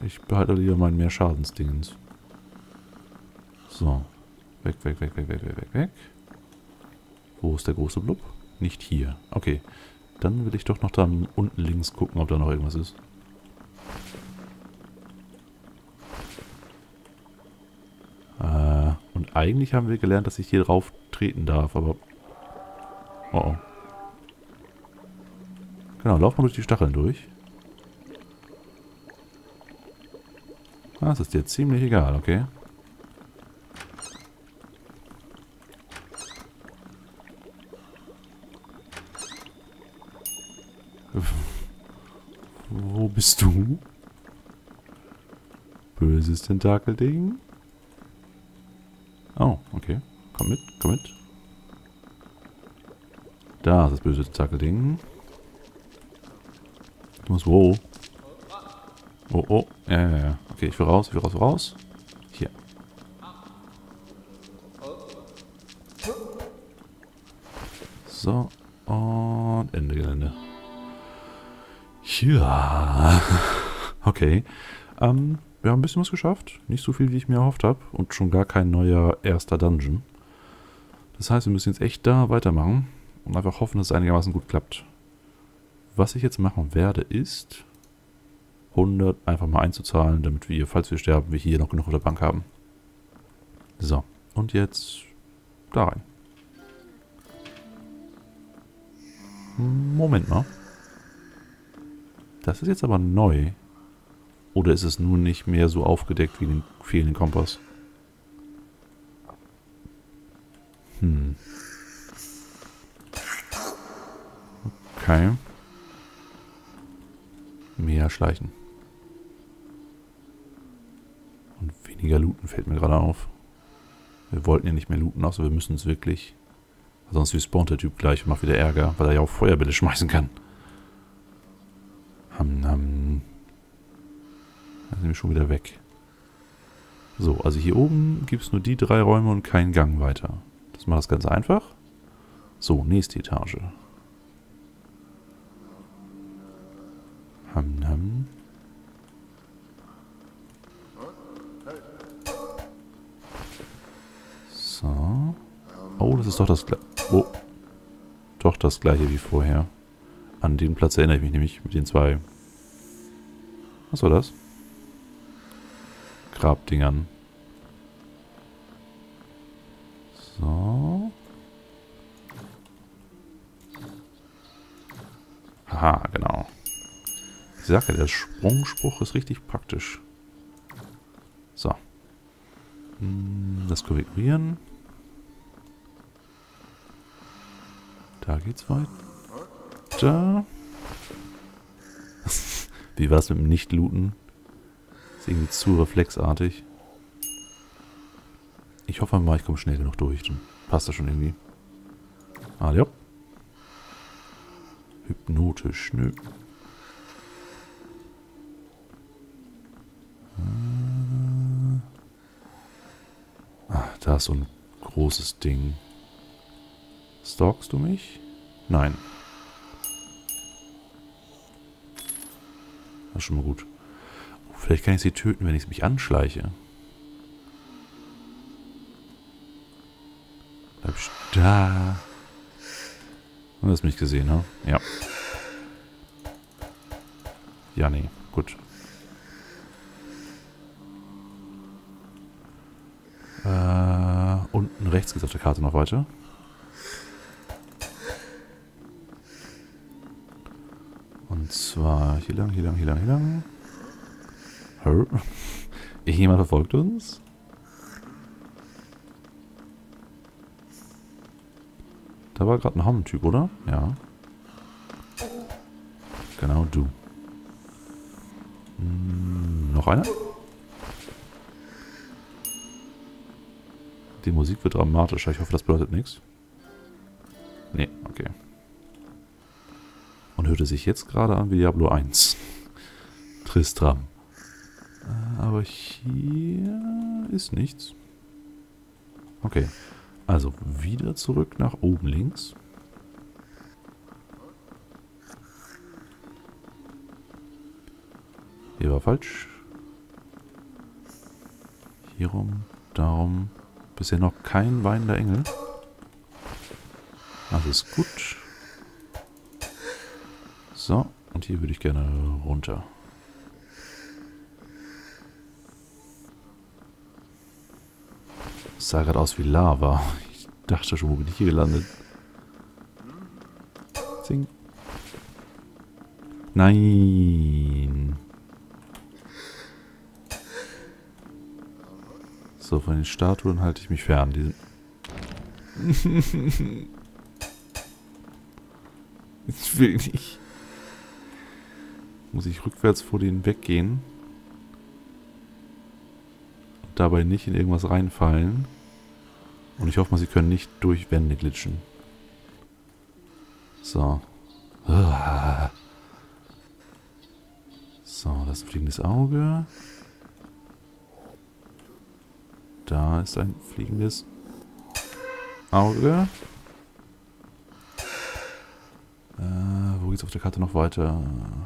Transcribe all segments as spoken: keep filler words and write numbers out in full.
Ich behalte lieber meinen Mehrschadensdingens. So. Weg, weg, weg, weg, weg, weg, weg, weg. Wo ist der große Blub? Nicht hier. Okay. Dann will ich doch noch da unten links gucken, ob da noch irgendwas ist. Äh, und eigentlich haben wir gelernt, dass ich hier drauf treten darf, aber... Oh oh. Genau, lauf mal durch die Stacheln durch. Ah, das ist dir ziemlich egal, okay. Wo bist du? Böses Tentakelding? Oh, okay. Komm mit, komm mit. Da ist das böse Tentakelding. Du musst wo? Oh, oh. Ja, ja, ja. Okay, ich will raus, ich will raus, raus. Hier. So. Und Ende Gelände. Ja. Okay. Ähm, wir haben ein bisschen was geschafft. Nicht so viel, wie ich mir erhofft habe. Und schon gar kein neuer erster Dungeon. Das heißt, wir müssen jetzt echt da weitermachen. Und einfach hoffen, dass es einigermaßen gut klappt. Was ich jetzt machen werde, ist... hundert einfach mal einzuzahlen, damit wir, falls wir sterben, wir hier noch genug auf der Bank haben. So. Und jetzt... da rein. Moment mal. Das ist jetzt aber neu. Oder ist es nun nicht mehr so aufgedeckt wie den fehlenden Kompass? Hm. Okay. Mehr schleichen. Und weniger looten fällt mir gerade auf. Wir wollten ja nicht mehr looten, außer wir müssen es wirklich. Sonst respawnt der Typ gleich und macht wieder Ärger, weil er ja auch Feuerbälle schmeißen kann. Ham, ham. Da sind wir schon wieder weg. So, also hier oben gibt es nur die drei Räume und keinen Gang weiter. Das macht das ganz einfach. So, nächste Etage. Ham, ham. So. Oh, das ist doch das gleiche. Oh. Doch das gleiche wie vorher. An den Platz erinnere ich mich nämlich mit den zwei. Was war das? Grabdingern. So. Haha, genau. Ich sage ja, der Sprungspruch ist richtig praktisch. So. Das können wir ignorieren. Da geht's weiter. Wie war es mit dem Nicht-Looten? Ist irgendwie zu reflexartig. Ich hoffe mal, ich komme schnell genug durch. Dann passt das schon irgendwie. Ah, ja. Hypnotisch, nö. Ah, da ist so ein großes Ding. Stalkst du mich? Nein. Das ist schon mal gut. Oh, vielleicht kann ich sie töten, wenn ich mich anschleiche. Bleib da. Du hast mich gesehen, ne? Ja. Ja, nee. Gut. Äh, unten rechts geht es auf der Karte noch weiter. Und zwar hier lang, hier lang, hier lang, hier lang. Hör. Jemand verfolgt uns? Da war gerade ein Hammtyp, oder? Ja. Genau, du. Hm, noch einer? Die Musik wird dramatischer. Ich hoffe, das bedeutet nichts. Nee, okay. Und hörte sich jetzt gerade an wie Diablo eins. Tristram. Aber hier ist nichts. Okay. Also wieder zurück nach oben links. Hier war falsch. Hier rum, darum. Bisher noch kein weinender Engel. Das ist gut. So, und hier würde ich gerne runter. Das sah gerade aus wie Lava. Ich dachte schon, wo bin ich hier gelandet? Zing. Nein. So, von den Statuen halte ich mich fern. Die ich will nicht. Muss ich rückwärts vor denen weggehen. Und dabei nicht in irgendwas reinfallen. Und ich hoffe mal, sie können nicht durch Wände glitschen. So. So, das ist ein fliegendes Auge. Da ist ein fliegendes Auge. Äh, wo geht's auf der Karte noch weiter?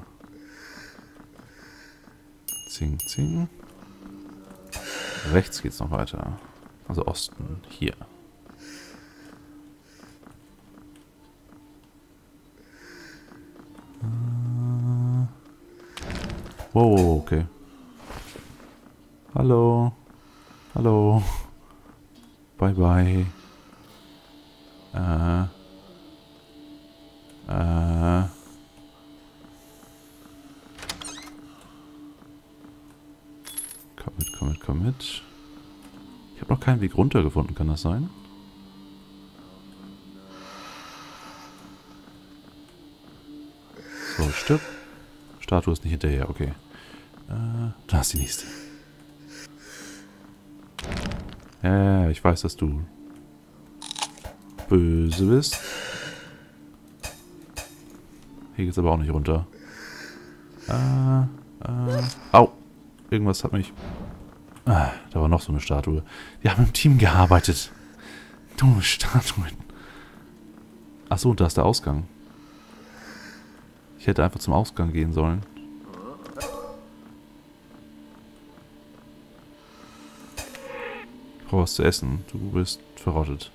Zing, zing. Rechts geht's noch weiter. Also Osten. Hier. Äh. Wow, okay. Hallo. Hallo. Bye, bye. Äh. Äh. Komm mit, komm mit, komm mit. Ich habe noch keinen Weg runter gefunden, kann das sein? So, stirb. Statue ist nicht hinterher, okay. Äh, da ist die nächste. Ja, ja, ja, ich weiß, dass du böse bist. Hier geht's aber auch nicht runter. Äh, äh, au. Irgendwas hat mich... Ah, da war noch so eine Statue. Wir haben im Team gearbeitet. Dumme Statuen. Achso, und da ist der Ausgang. Ich hätte einfach zum Ausgang gehen sollen. Ich brauche was zu essen. Du bist verrottet.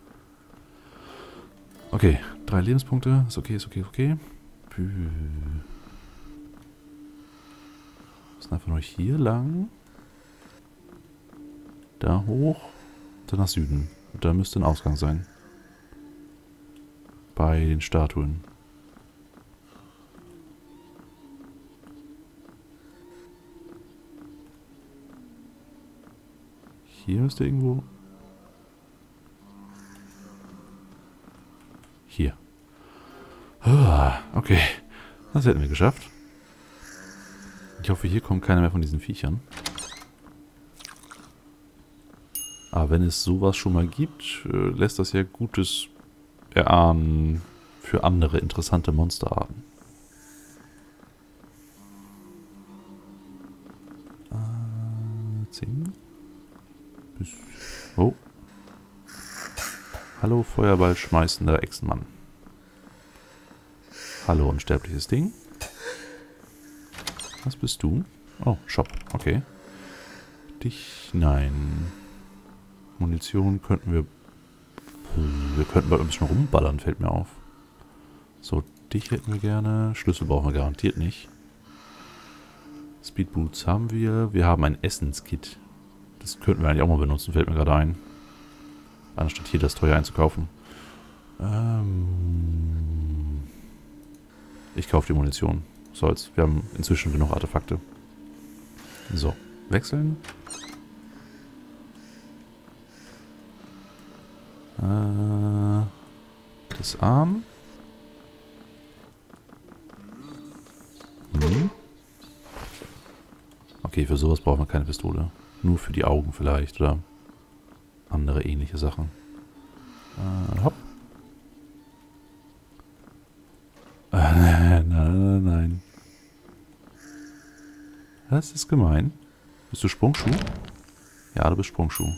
Okay, drei Lebenspunkte. Ist okay, ist okay, ist okay. Wir müssen einfach nur hier lang. Da hoch. Dann nach Süden. Und da müsste ein Ausgang sein. Bei den Statuen. Hier ist der irgendwo. Hier. Ah, okay. Das hätten wir geschafft. Ich hoffe, hier kommt keiner mehr von diesen Viechern. Aber wenn es sowas schon mal gibt, lässt das ja Gutes erahnen für andere interessante Monsterarten. Äh, zehn. Bis... Oh. Hallo, Feuerball schmeißender Echsenmann. Hallo, unsterbliches Ding. Was bist du? Oh, Shop. Okay. Dich... Nein. Munition könnten wir... Wir könnten bald ein bisschen rumballern, fällt mir auf. So, dich hätten wir gerne. Schlüssel brauchen wir garantiert nicht. Speedboots haben wir. Wir haben ein Essenskit. Das könnten wir eigentlich auch mal benutzen, fällt mir gerade ein. Anstatt hier das teuer einzukaufen. Ähm ich kaufe die Munition. Soll's. Wir haben inzwischen genug Artefakte. So, wechseln. Äh, das Arm. Hm. Okay, für sowas brauchen wir keine Pistole. Nur für die Augen vielleicht oder andere ähnliche Sachen. Äh, hopp. Äh, nein, nein, nein. Das ist gemein. Bist du Sprungschuh? Ja, du bist Sprungschuh.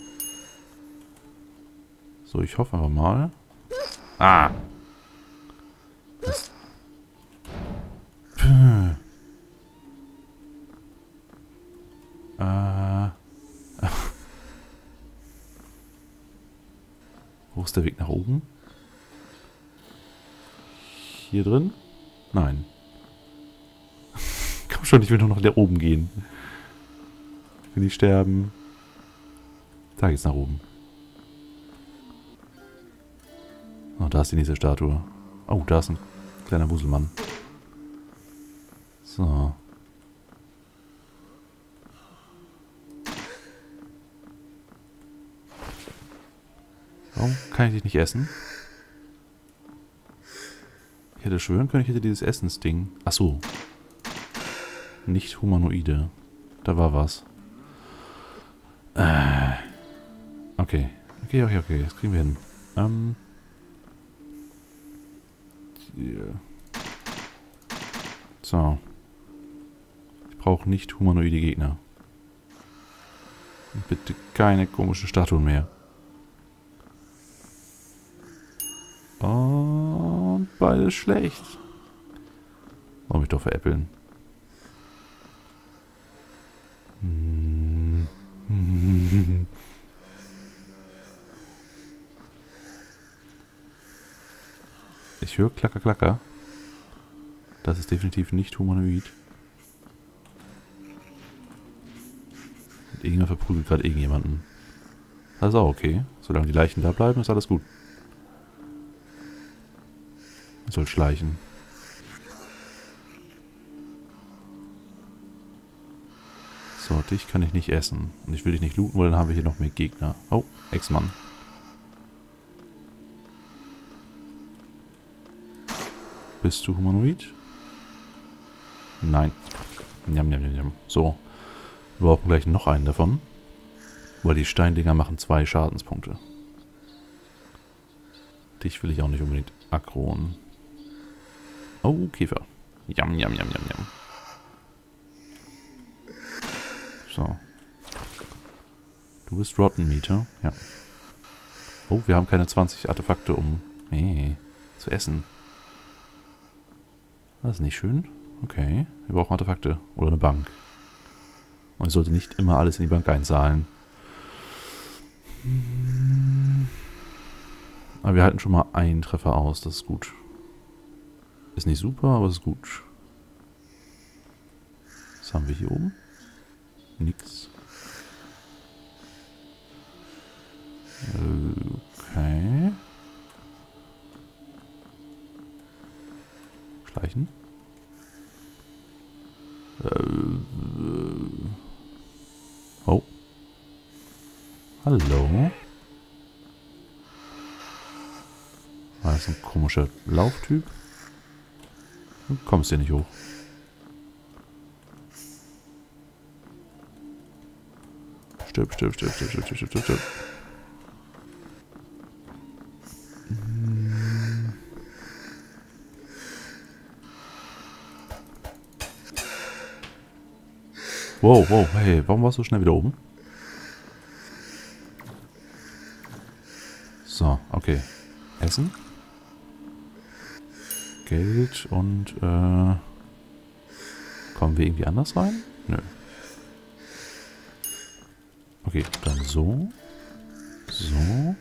So, ich hoffe aber mal. Ah! Das. Äh. Wo ist der Weg nach oben? Hier drin? Nein. Komm schon, ich will nur noch nach oben gehen. Ich will nicht sterben. Da geht's nach oben. Oh, da ist die nächste Statue. Oh, da ist ein kleiner Wuselmann. So. Warum kann ich dich nicht essen? Ich hätte schwören können, ich hätte dieses Essensding. Ach so. Nicht humanoide. Da war was. Äh. Okay. Okay, okay, okay. Das kriegen wir hin. Ähm. Hier. So. Ich brauche nicht humanoide Gegner. Und bitte keine komischen Statuen mehr. Und beides schlecht. Wollen mich doch veräppeln. Ich höre Klacker, Klacker. Das ist definitiv nicht humanoid. Und irgendwer verprügelt gerade irgendjemanden. Das ist auch okay. Solange die Leichen da bleiben, ist alles gut. Man soll schleichen. So, dich kann ich nicht essen. Und ich will dich nicht looten, weil dann haben wir hier noch mehr Gegner. Oh, Ex-Mann. Bist du humanoid? Nein. Njam, njam, njam, njam. So. Wir brauchen gleich noch einen davon. Weil die Steindinger machen zwei Schadenspunkte. Dich will ich auch nicht unbedingt aggron. Oh, Käfer. Jam, jam, jam, jam, jam. So. Du bist Rotten Meter. Ja. Oh, wir haben keine zwanzig Artefakte, um nee, zu essen. Das ist nicht schön. Okay. Wir brauchen Artefakte. Oder eine Bank. Und ich sollte nicht immer alles in die Bank einzahlen. Aber wir halten schon mal einen Treffer aus. Das ist gut. Ist nicht super, aber es ist gut. Was haben wir hier oben? Nix. Okay. Schleichen. Oh. Hallo. War das ein komischer Lauftyp? Du kommst hier nicht hoch. Stirb, stirb, stirb, stirb, stirb, stirb, stirb, stirb. Wow, wow, hey, warum warst du so schnell wieder oben? So, okay. Essen. Geld und, äh... kommen wir irgendwie anders rein? Nö. Okay, dann so. So.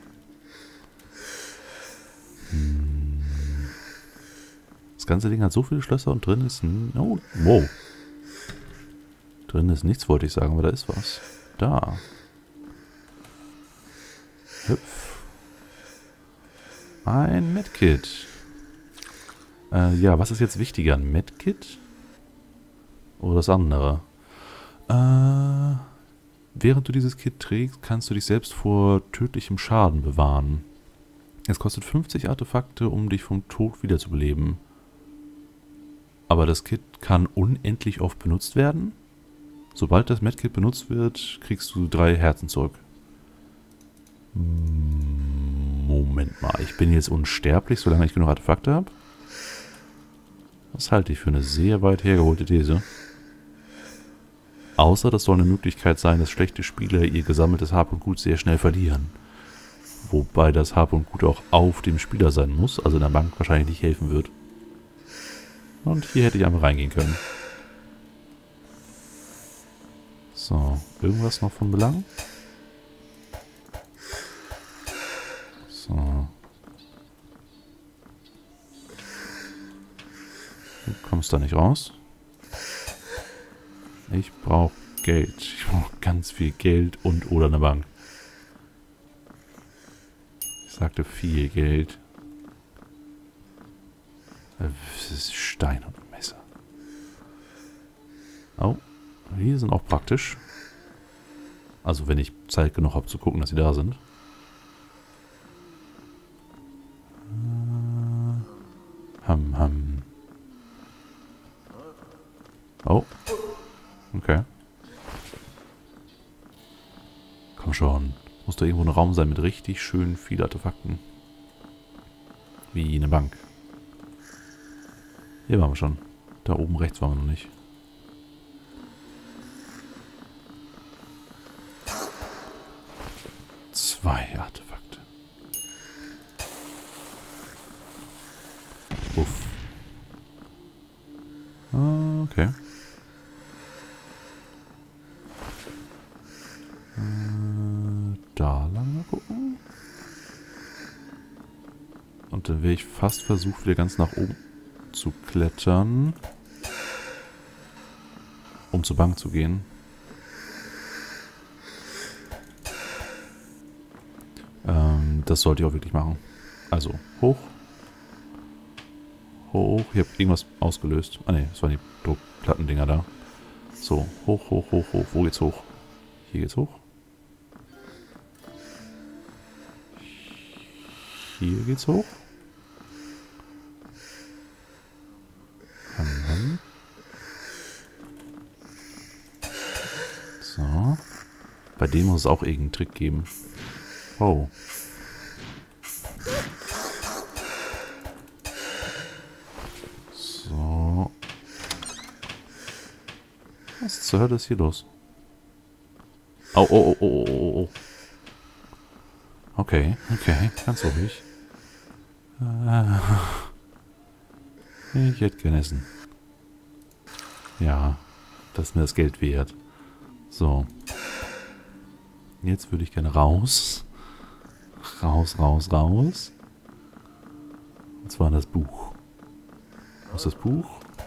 Hm. Das ganze Ding hat so viele Schlösser und drin ist ein... Oh, wow. Drin ist nichts, wollte ich sagen, aber da ist was. Da. Hüpf. Ein Medkit. Äh, ja, was ist jetzt wichtiger? Ein Medkit? Oder das andere? Äh, während du dieses Kit trägst, kannst du dich selbst vor tödlichem Schaden bewahren. Es kostet fünfzig Artefakte, um dich vom Tod wiederzubeleben. Aber das Kit kann unendlich oft benutzt werden. Sobald das Medkit benutzt wird, kriegst du drei Herzen zurück. Moment mal, ich bin jetzt unsterblich, solange ich genug Artefakte habe? Das halte ich für eine sehr weit hergeholte These. Außer, das soll eine Möglichkeit sein, dass schlechte Spieler ihr gesammeltes Hab und Gut sehr schnell verlieren. Wobei das Hab und Gut auch auf dem Spieler sein muss, also in der Bank wahrscheinlich nicht helfen wird. Und hier hätte ich einfach reingehen können. So, irgendwas noch von Belang? So. da nicht raus. Ich brauche Geld. Ich brauche ganz viel Geld und oder eine Bank. Ich sagte viel Geld. Das ist Stein und Messer. Oh, die sind auch praktisch. Also wenn ich Zeit genug habe zu gucken, dass sie da sind. Ham, ham. Oh. Okay. Komm schon. Muss da irgendwo ein Raum sein mit richtig schön vielen Artefakten. Wie eine Bank. Hier waren wir schon. Da oben rechts waren wir noch nicht. Zwei Artefakte. Uff. Ah, okay. Äh, da lang mal gucken. Und dann wäre ich fast versucht, wieder ganz nach oben zu klettern. Um zur Bank zu gehen. Ähm, das sollte ich auch wirklich machen. Also, hoch. Hoch. Ich habe irgendwas ausgelöst. Ah ne, das waren die Druckplattendinger da. So, hoch, hoch, hoch, hoch. Wo geht's hoch? Hier geht's hoch. Hier geht's hoch. So. Bei dem muss es auch irgendeinen Trick geben. Oh. So. Was zur Hölle ist hier los? Oh, oh, oh, oh, oh, oh. Okay, okay, ganz ruhig. Äh, ich hätte gerne Essen. Ja, das ist mir das Geld wert. So. Jetzt würde ich gerne raus. Raus, raus, raus. Und zwar das Buch. Wo ist das Buch?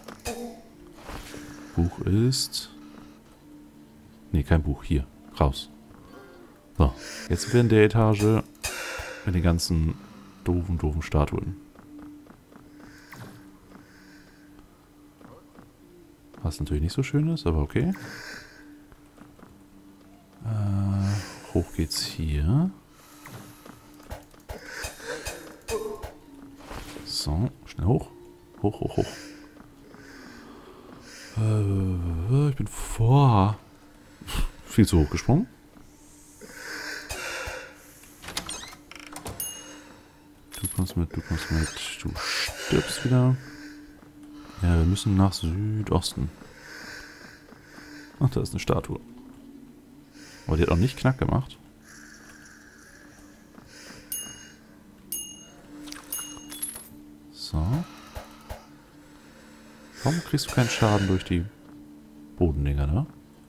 Buch ist... Nee, kein Buch. Hier. Raus. So. Jetzt sind wir in der Etage mit den ganzen doofen, doofen Statuen. Was natürlich nicht so schön ist, aber okay. Äh, hoch geht's hier. So, schnell hoch. Hoch, hoch, hoch. Äh, ich bin vor. Viel zu hoch gesprungen. Du kommst mit, du kommst mit. Du stirbst wieder. Ja, wir müssen nach Südosten. Ach, da ist eine Statue. Aber die hat auch nicht Knack gemacht. So. Warum kriegst du keinen Schaden durch die Bodendinger, ne?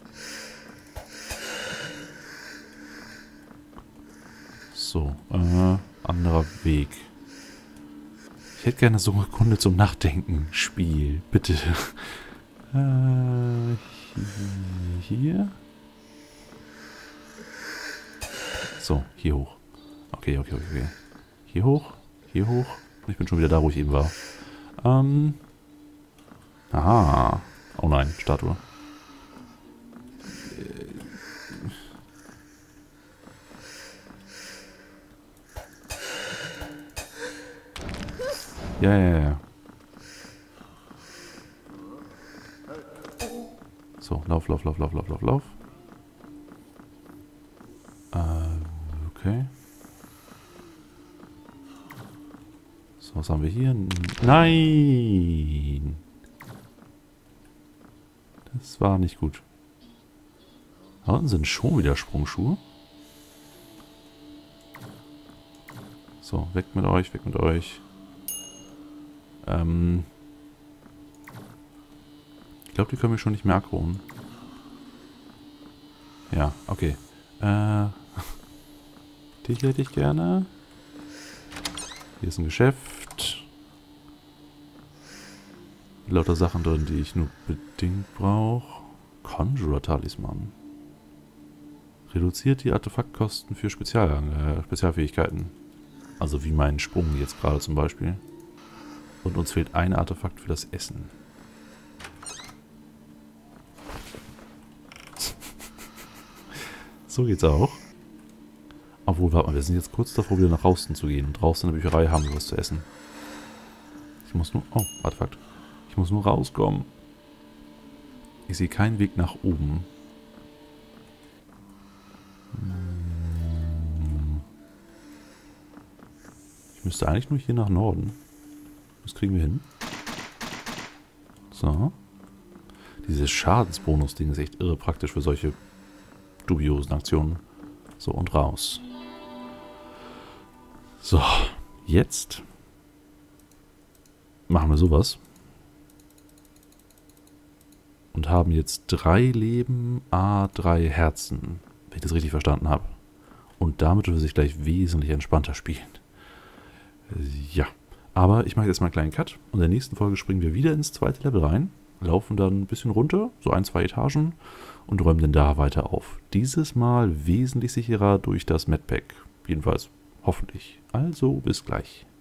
So, äh, anderer Weg. Ich hätte gerne so eine Sekunde zum Nachdenken. Spiel, bitte. Äh, hier. So, hier hoch. Okay, okay, okay. Hier hoch, hier hoch. Ich bin schon wieder da, wo ich eben war. Ähm. Aha. Oh nein, Statue. Ja, ja, ja. So, lauf, lauf, lauf, lauf, lauf, lauf, lauf. Äh, okay. So, was haben wir hier? Nein! Das war nicht gut. Da unten sind schon wieder Sprungschuhe. So, weg mit euch, weg mit euch. Ähm... Ich glaube, die können wir schon nicht mehr aggro. Ja, okay. Äh, dich hätte ich gerne. Hier ist ein Geschäft. Lauter Sachen drin, die ich nur bedingt brauche. Conjurer-Talisman. Reduziert die Artefaktkosten für Spezial äh, Spezialfähigkeiten. Also wie meinen Sprung jetzt gerade zum Beispiel. Und uns fehlt ein Artefakt für das Essen. So geht's auch. Obwohl, warte mal, wir sind jetzt kurz davor, wieder nach draußen zu gehen. Und draußen in der Bücherei haben wir was zu essen. Ich muss nur... Oh, Artefakt. Ich muss nur rauskommen. Ich sehe keinen Weg nach oben. Ich müsste eigentlich nur hier nach Norden. Das kriegen wir hin. So. Dieses Schadensbonus-Ding ist echt irre praktisch für solche dubiosen Aktionen. So, und raus. So, jetzt machen wir sowas. Und haben jetzt drei Leben, a drei Herzen, wenn ich das richtig verstanden habe. Und damit wird es sich gleich wesentlich entspannter spielen. Ja, aber ich mache jetzt mal einen kleinen Cut. Und in der nächsten Folge springen wir wieder ins zweite Level rein. Laufen dann ein bisschen runter, so ein, zwei Etagen. Und räumen dann da weiter auf. Dieses Mal wesentlich sicherer durch das Medpack. Jedenfalls hoffentlich. Also bis gleich.